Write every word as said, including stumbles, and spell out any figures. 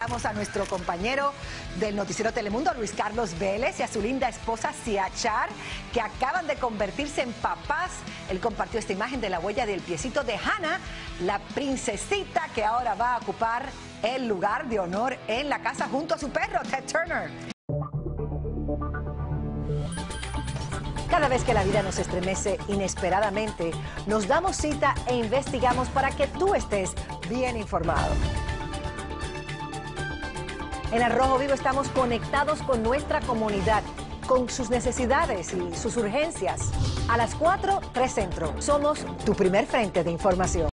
Vamos a nuestro compañero del noticiero Telemundo, Luis Carlos Vélez, y a su linda esposa Sia Char, que acaban de convertirse en papás. Él compartió esta imagen de la huella del piecito de Hannah, la princesita que ahora va a ocupar el lugar de honor en la casa junto a su perro, Ted Turner. Cada vez que la vida nos estremece inesperadamente, nos damos cita e investigamos para que tú estés bien informado. En Al Rojo Vivo estamos conectados con nuestra comunidad, con sus necesidades y sus urgencias. A las cuatro, tres Centro. Somos tu primer frente de información.